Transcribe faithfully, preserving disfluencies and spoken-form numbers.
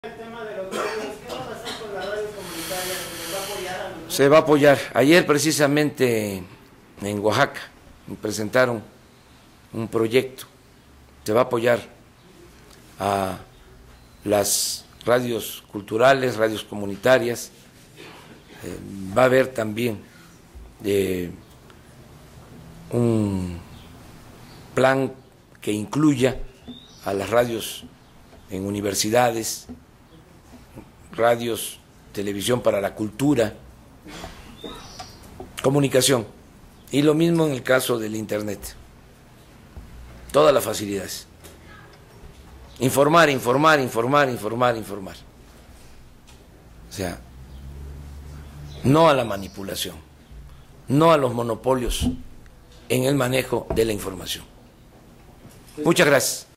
El tema de los medios, ¿qué va a pasar con la radio comunitaria? ¿Se va a apoyar a los... Se va a apoyar. Ayer precisamente en Oaxaca me presentaron un proyecto. Se va a apoyar a las radios culturales, radios comunitarias. Eh, va a haber también eh, un plan que incluya a las radios en universidades, radios, televisión para la cultura, comunicación, y lo mismo en el caso del Internet. Todas las facilidades. Informar, informar, informar, informar, informar. O sea, no a la manipulación, no a los monopolios en el manejo de la información. Muchas gracias.